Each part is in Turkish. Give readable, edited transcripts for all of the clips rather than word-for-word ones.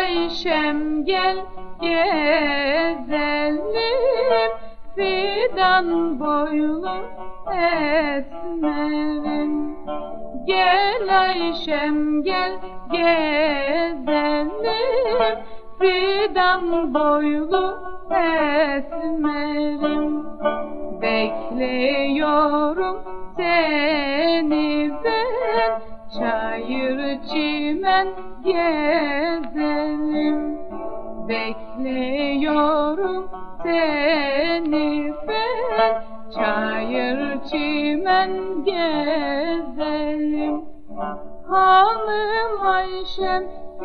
Ayşem gel gezelim, fidan boylu esmerim. Gel Ayşem gel gezelim, fidan boylu esmerim. Bekliyorum seni ben, çayır çimen gezelim. Bekliyorum seni ben, çayır çimen gezelim. Hanım Ayşem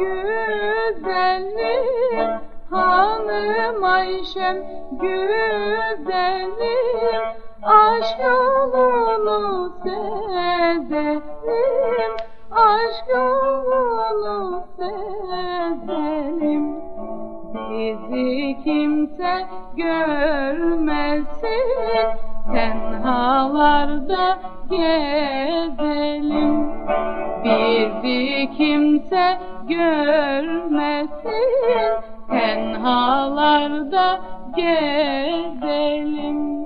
güzelim, hanım Ayşem güzelim, aşk yolunu sezelim, aşk yolunu sezelim. Bizi kimse görmesin, tenhalarda gezelim. Bizi kimse görmesin, tenhalarda gezelim.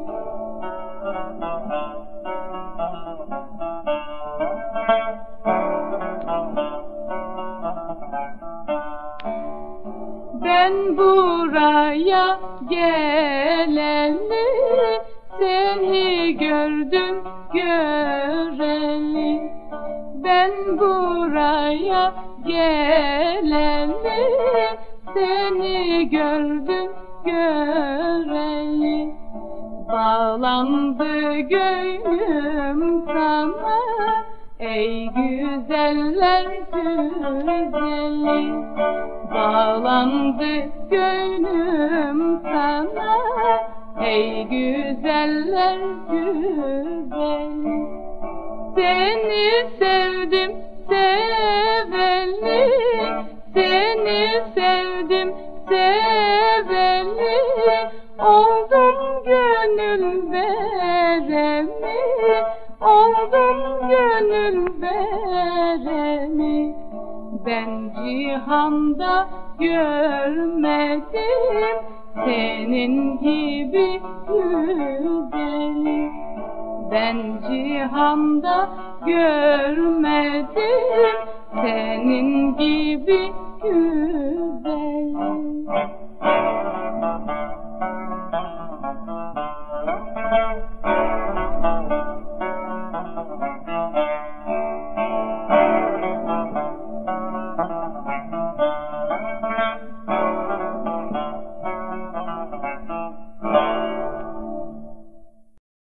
Ben buraya geleli, seni gördüm göreli. Ben buraya geleli, seni gördüm göreli. Bağlandı gönlüm sana, ey güzeller güzeli. Bağlandı gönlüm sana, ey güzeller güzeli. Seni sevdim seveli, seni sevdim seveli. Oldum gönül vereni, oldum gönül vereni. Ben cihanda görmedim senin gibi güzeli. Ben cihanda görmedim senin gibi güzeli.